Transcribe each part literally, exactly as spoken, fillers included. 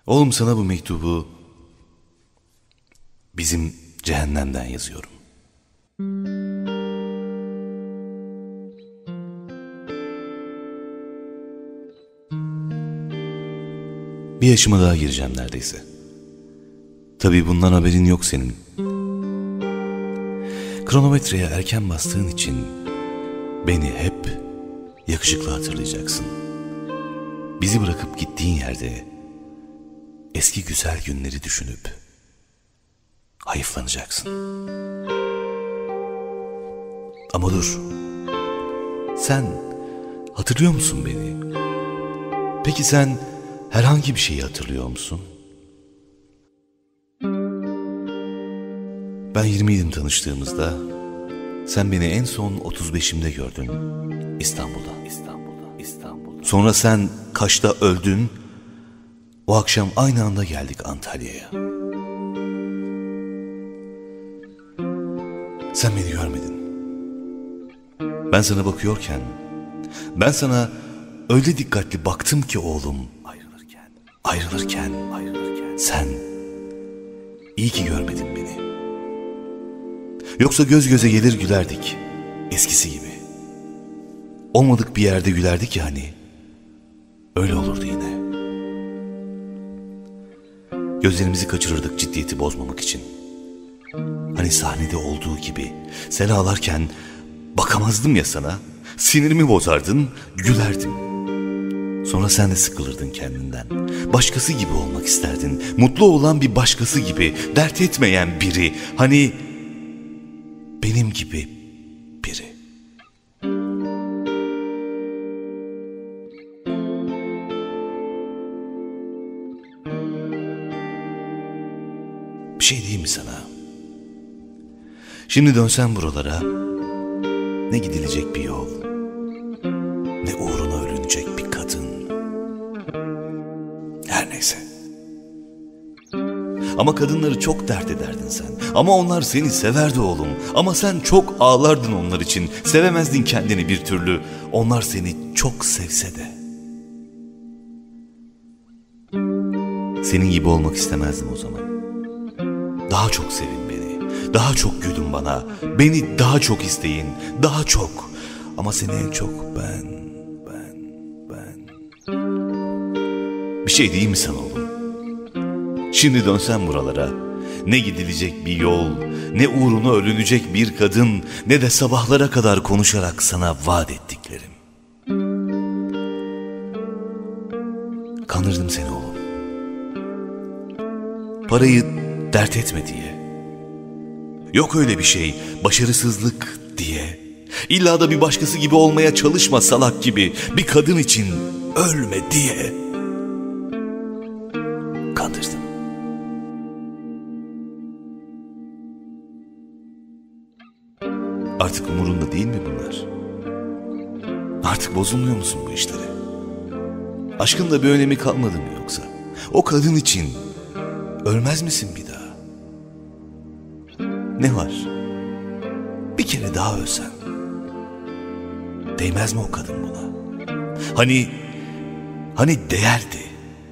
Oğlum, sana bu mektubu bizim cehennemden yazıyorum. Bir yaşıma daha gireceğim neredeyse. Tabii bundan haberin yok senin. Kronometreye erken bastığın için beni hep yakışıklı hatırlayacaksın. Bizi bırakıp gittiğin yerde eski güzel günleri düşünüp hayıflanacaksın. Ama dur, sen hatırlıyor musun beni? Peki sen herhangi bir şeyi hatırlıyor musun? Ben yirmiydim tanıştığımızda. Sen beni en son otuz beşimde gördün. İstanbul'da. İstanbul'da. İstanbul'da. Sonra sen Kaş'ta öldün. O akşam aynı anda geldik Antalya'ya. Sen beni görmedin. Ben sana bakıyorken, ben sana öyle dikkatli baktım ki oğlum, ayrılırken, ayrılırken, ayrılırken, sen iyi ki görmedin beni. Yoksa göz göze gelir gülerdik, eskisi gibi. Olmadık bir yerde gülerdik ya hani, öyle olurdu yine. Gözlerimizi kaçırırdık ciddiyeti bozmamak için. Hani sahnede olduğu gibi sen ağlarken bakamazdım ya sana, sinirimi bozardın, gülerdim. Sonra sen de sıkılırdın kendinden. Başkası gibi olmak isterdin, mutlu olan bir başkası gibi, dert etmeyen biri, hani benim gibi biri. Bir şey diyeyim mi sana? Şimdi dönsen buralara, ne gidilecek bir yol, ne uğruna ölünecek bir kadın. Her neyse. Ama kadınları çok dert ederdin sen. Ama onlar seni severdi oğlum. Ama sen çok ağlardın onlar için. Sevemezdin kendini bir türlü. Onlar seni çok sevse de. Senin gibi olmak istemezdim o zaman. Daha çok sevin beni. Daha çok gülün bana. Beni daha çok isteyin. Daha çok. Ama seni en çok ben, ben, ben. Bir şey diyeyim mi sana oğlum? Şimdi dönsen buralara, ne gidilecek bir yol, ne uğruna ölünecek bir kadın, ne de sabahlara kadar konuşarak sana vaat ettiklerim. Kandırdım seni oğlum. Parayı dert etme diye. Yok öyle bir şey, başarısızlık diye. İlla da bir başkası gibi olmaya çalışma salak gibi, bir kadın için ölme diye. Kandırdım. Artık umurunda değil mi bunlar? Artık bozulmuyor musun bu işlere? Aşkın da bir önemi kalmadı mı yoksa? O kadın için ölmez misin bir daha? Ne var? Bir kere daha ölsen. Değmez mi o kadın buna? Hani, hani değerdi.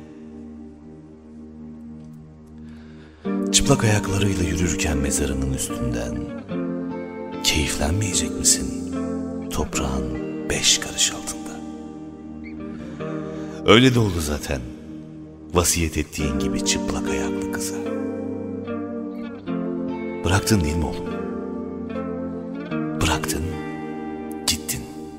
Çıplak ayaklarıyla yürürken mezarının üstünden keyiflenmeyecek misin toprağın beş karış altında? Öyle de oldu zaten. Vasiyet ettiğin gibi çıplak ayaklı kıza. Bıraktın değil mi oğlum? Bıraktın, gittin.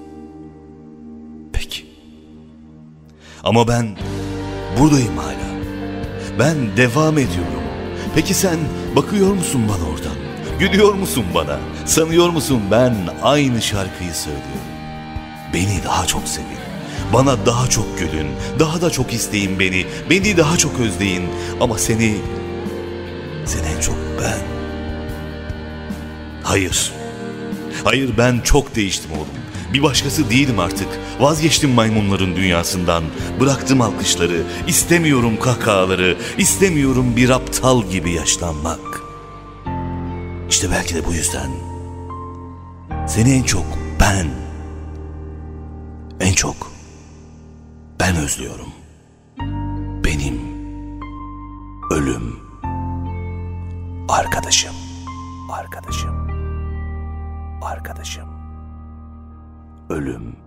Peki. Ama ben buradayım hala. Ben devam ediyorum. Peki sen bakıyor musun bana oradan? Gülüyor musun bana? Sanıyor musun ben aynı şarkıyı söylüyorum? Beni daha çok sevin. Bana daha çok gülün. Daha da çok isteyin beni. Beni daha çok özleyin. Ama seni, seni en çok ben. Hayır. Hayır, ben çok değiştim oğlum. Bir başkası değilim artık. Vazgeçtim maymunların dünyasından. Bıraktım alkışları. İstemiyorum kahkahaları. İstemiyorum bir aptal gibi yaşlanmak. İşte belki de bu yüzden seni en çok ben, en çok ben özlüyorum. Benim Ölüm. Arkadaşım. Arkadaşım. Arkadaşım. Ölüm.